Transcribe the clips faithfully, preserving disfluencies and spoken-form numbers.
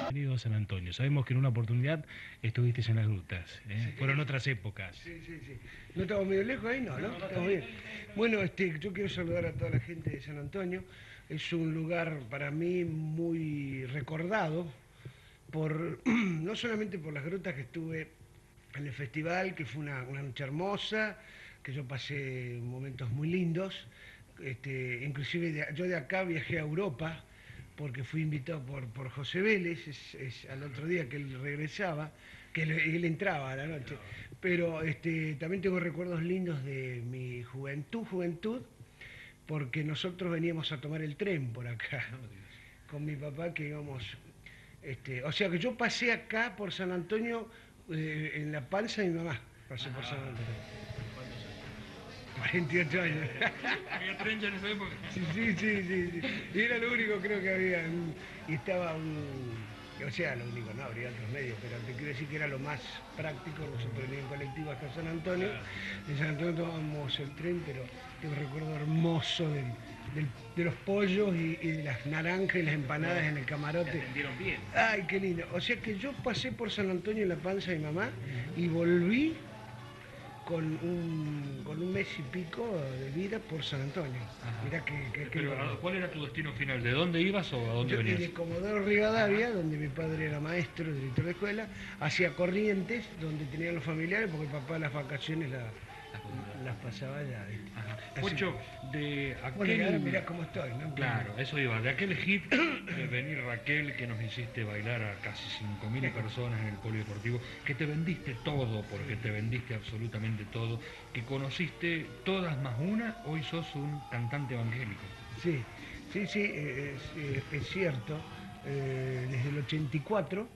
Bienvenido a San Antonio. Sabemos que en una oportunidad estuviste en las grutas, ¿eh? Sí, fueron otras épocas. Sí, sí, sí. ¿No estamos medio lejos ahí? No, ¿no? Estamos bien. Bueno, este, yo quiero saludar a toda la gente de San Antonio. Es un lugar para mí muy recordado, por, no solamente por las grutas que estuve en el festival, que fue una, una noche hermosa, que yo pasé momentos muy lindos. Este, inclusive de, yo de acá viajé a Europa, porque fui invitado por, por José Vélez, es, es al otro día que él regresaba, que él, él entraba a la noche. Pero este, también tengo recuerdos lindos de mi juventud, juventud, porque nosotros veníamos a tomar el tren por acá, con mi papá que íbamos... Este, o sea que yo pasé acá por San Antonio eh, en la panza de mi mamá, pasé por San Antonio. cuarenta y ocho años. ¿Había tren ya en esa época? Sí, sí, sí, sí, sí. Y era lo único creo que había. Y estaba un... O sea, lo único, no, habría otros medios, pero te quiero decir que era lo más práctico. Nosotros veníamos en colectivo hasta San Antonio. En San Antonio tomábamos el tren, pero tengo un recuerdo hermoso del, del, de los pollos y, y de las naranjas y las empanadas en el camarote. Te atendieron bien. Ay, qué lindo. O sea que yo pasé por San Antonio en la panza de mi mamá y volví con un, con un mes y pico de vida por San Antonio. Mirá que, que, que Pero, bueno. ¿cuál era tu destino final? ¿De dónde ibas o a dónde Yo venías? de Comodoro Rivadavia, donde mi padre era maestro, director de escuela, hacia Corrientes, donde tenían los familiares, porque el papá las vacaciones la, las pasaba allá. Pocho, de aquel... Bueno, y ahora mirá cómo estoy, ¿no? Claro, eso iba, de aquel hit de Venir Raquel, que nos hiciste bailar a casi cinco mil personas en el polideportivo, que te vendiste todo, porque te vendiste absolutamente todo, que conociste todas más una, hoy sos un cantante evangélico. Sí, sí, sí, es, es cierto. Eh, desde el ochenta y cuatro,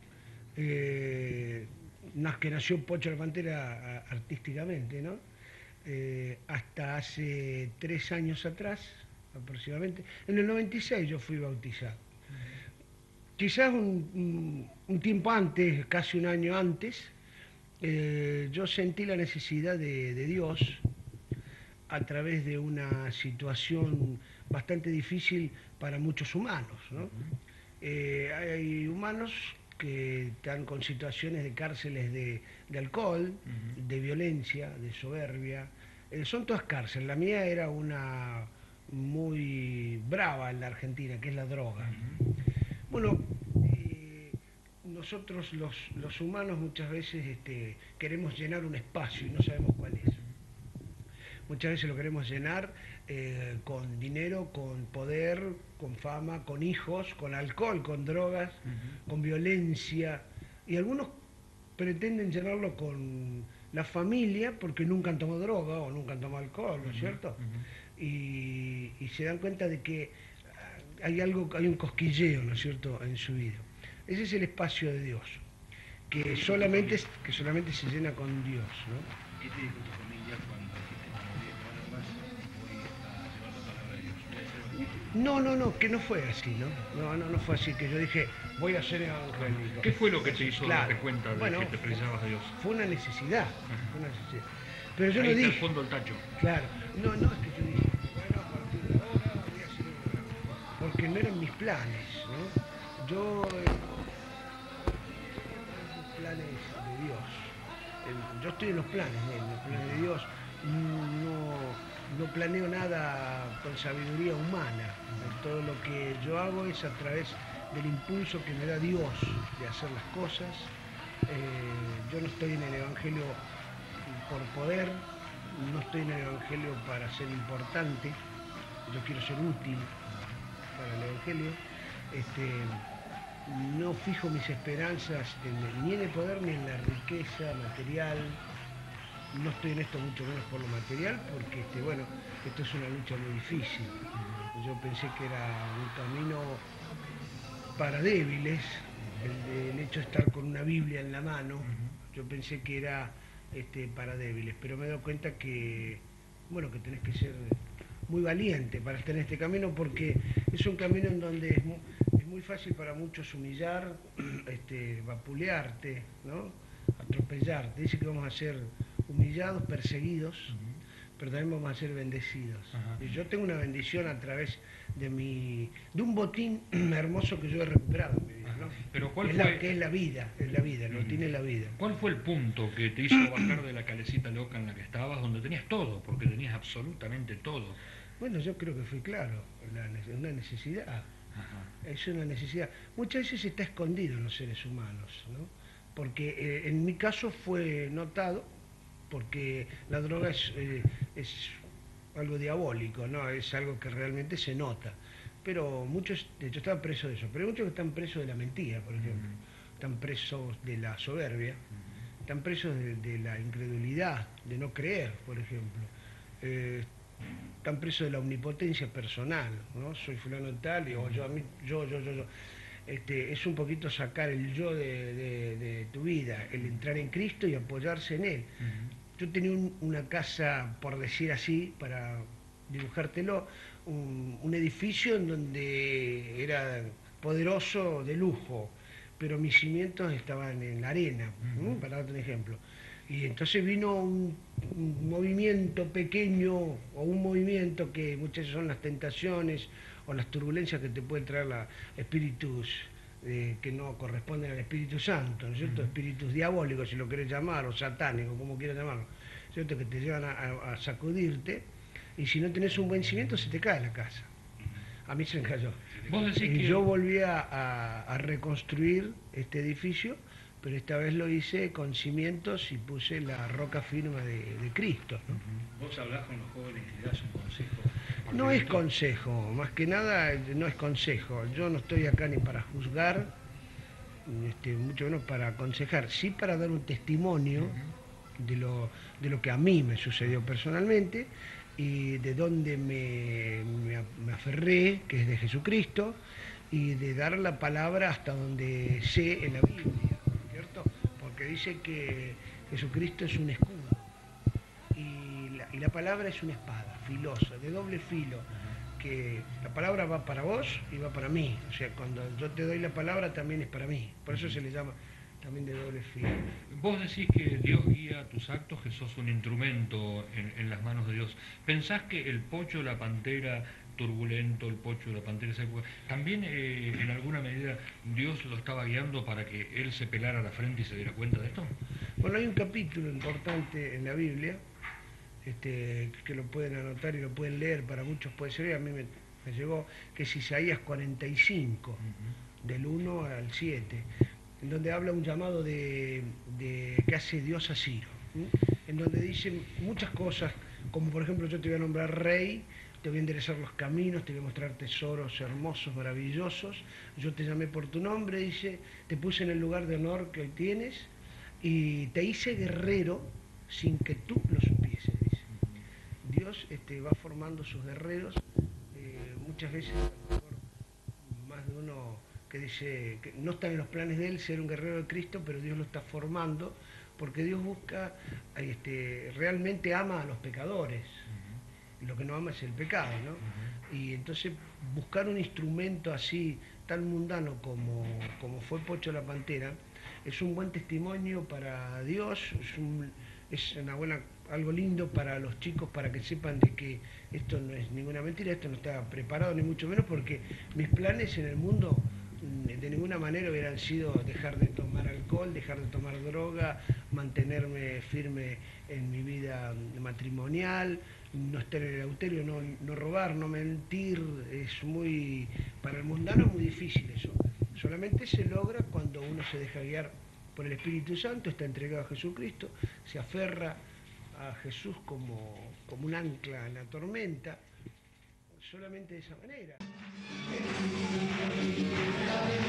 eh, que nació Pocho la Pantera artísticamente, ¿no? Eh, hasta hace tres años atrás, aproximadamente, en el noventa y seis yo fui bautizado. Quizás un, un, un tiempo antes, casi un año antes, eh, yo sentí la necesidad de, de Dios a través de una situación bastante difícil para muchos humanos, ¿no? Eh, hay humanos que están con situaciones de cárceles de, de alcohol, uh-huh. de violencia, de soberbia. Eh, son todas cárceles. La mía era una muy brava en la Argentina, que es la droga. Uh-huh. Bueno, eh, nosotros los, los humanos muchas veces este, queremos llenar un espacio y no sabemos cuál es. Muchas veces lo queremos llenar eh, con dinero, con poder, con fama, con hijos, con alcohol, con drogas, uh-huh. con violencia. Y algunos pretenden llenarlo con la familia porque nunca han tomado droga o nunca han tomado alcohol, ¿no es uh-huh. cierto? Uh-huh. y, y se dan cuenta de que hay algo, hay un cosquilleo, ¿no es cierto?, en su vida. Ese es el espacio de Dios, que solamente, que solamente se llena con Dios, ¿no? ¿Qué te dijo tu familia cuando dijiste, bueno, más voy a llevar la palabra de Dios? No, no, no, que no fue así, ¿no? No, no, no fue así, que yo dije, voy a ser evangélico. ¿Qué fue lo que te hizo claro. darte cuenta de bueno, que te precisabas de Dios? Fue una necesidad, fue una necesidad. Pero yo ahí no está dije... el fondo del tacho. Claro, no, no, es que yo dije, bueno, a partir de ahora voy a ser evangélico. Porque no eran mis planes, ¿no? Yo... Eh, planes de Dios. Yo estoy en los planes de Él, en los planes de Dios. No, no planeo nada con sabiduría humana. Todo lo que yo hago es a través del impulso que me da Dios de hacer las cosas. Eh, yo no estoy en el Evangelio por poder, no estoy en el Evangelio para ser importante, yo quiero ser útil para el Evangelio. Este, no fijo mis esperanzas en, ni en el poder ni en la riqueza material. No estoy en esto mucho menos por lo material, porque este, bueno, esto es una lucha muy difícil. Yo pensé que era un camino para débiles, el, el hecho de estar con una Biblia en la mano. Yo pensé que era este, para débiles, pero me he dado cuenta que, bueno, que tenés que ser muy valiente para estar en este camino, porque es un camino en donde es muy, es muy fácil para muchos humillar, este, vapulearte, ¿no? Atropellarte. Dice que vamos a ser humillados, perseguidos, uh-huh. pero también vamos a ser bendecidos. Uh-huh. Y yo tengo una bendición a través de mi de un botín hermoso que yo he recuperado en mi vida. ¿no? Pero ¿cuál es fue? La, que es la vida, es la vida, lo tiene la vida. ¿Cuál fue el punto que te hizo bajar de la calecita loca en la que estabas, donde tenías todo, porque tenías absolutamente todo? Bueno, yo creo que fui claro, la, una necesidad. Ajá. Es una necesidad. Muchas veces está escondido en los seres humanos, ¿no? Porque eh, en mi caso fue notado, porque la droga es, eh, es algo diabólico, ¿no? Es algo que realmente se nota. Pero muchos, de hecho, están presos de eso, pero hay muchos que están presos de la mentira, por ejemplo. Uh-huh. Están presos de la soberbia, uh-huh. Están presos de, de la incredulidad, de no creer, por ejemplo. Eh, están presos de la omnipotencia personal, ¿no? Soy fulano tal, y, o yo, a mí, yo, yo, yo, yo. Este, es un poquito sacar el yo de, de, de tu vida, el entrar en Cristo y apoyarse en Él. Uh-huh. Yo tenía un, una casa, por decir así, para dibujártelo, un, un edificio en donde era poderoso, de lujo, pero mis cimientos estaban en la arena, uh-huh. ¿no? Para darte un ejemplo. Y entonces vino un, un movimiento pequeño, o un movimiento que muchas veces son las tentaciones o las turbulencias que te pueden traer los espíritus eh, que no corresponden al Espíritu Santo, ¿no es cierto? Uh-huh. Espíritus diabólicos, si lo querés llamar, o satánicos, como quieras llamarlo, ¿cierto? Que te llevan a, a sacudirte, y si no tenés un buen cimiento se te cae la casa. A mí se me cayó. ¿Vos decís y que... yo volví a, a, a reconstruir este edificio, pero esta vez lo hice con cimientos y puse la roca firme de, de Cristo, ¿no? Uh-huh. Vos hablás con los jóvenes y le das un consejo. No es consejo, más que nada no es consejo. Yo no estoy acá ni para juzgar, este, mucho menos para aconsejar, sí para dar un testimonio uh-huh. de, lo, de lo que a mí me sucedió personalmente y de dónde me, me, me aferré, que es de Jesucristo, y de dar la palabra hasta donde sé en la Biblia, ¿cierto? Porque dice que Jesucristo es un escudo y la, y la palabra es una espada filosa, de doble filo, que la palabra va para vos y va para mí. O sea, cuando yo te doy la palabra también es para mí. Por eso se le llama también de doble filo. Vos decís que Dios guía tus actos, que sos un instrumento en, en las manos de Dios. ¿Pensás que el Pocho, la Pantera turbulento, el Pocho, la Pantera seca, también eh, en alguna medida Dios lo estaba guiando para que él se pelara la frente y se diera cuenta de esto? Bueno, hay un capítulo importante en la Biblia, Este, que lo pueden anotar y lo pueden leer, para muchos puede ser, a mí me, me llegó, que es Isaías cuarenta y cinco, uh-huh. del uno al siete, en donde habla un llamado de, de que hace Dios a Ciro, ¿sí? En donde dicen muchas cosas, como por ejemplo yo te voy a nombrar rey, te voy a enderezar los caminos, te voy a mostrar tesoros hermosos, maravillosos, yo te llamé por tu nombre, dice, te puse en el lugar de honor que hoy tienes y te hice guerrero sin que tú lo supieses. Dios este, va formando sus guerreros, eh, muchas veces a lo mejor más de uno que dice que no está en los planes de él ser un guerrero de Cristo, pero Dios lo está formando, porque Dios busca, este, realmente ama a los pecadores, uh-huh. y lo que no ama es el pecado, ¿no? Uh-huh. Y entonces buscar un instrumento así tan mundano como, como fue Pocho la Pantera, es un buen testimonio para Dios, es, un, es una buena, algo lindo para los chicos, para que sepan de que esto no es ninguna mentira, esto no está preparado ni mucho menos, porque mis planes en el mundo de ninguna manera hubieran sido dejar de tomar alcohol, dejar de tomar droga, mantenerme firme en mi vida matrimonial, no estar en el adulterio, no, no robar, no mentir. Es muy, para el mundano es muy difícil eso. Solamente se logra cuando uno se deja guiar por el Espíritu Santo, está entregado a Jesucristo, se aferra a Jesús como, como un ancla en la tormenta, solamente de esa manera.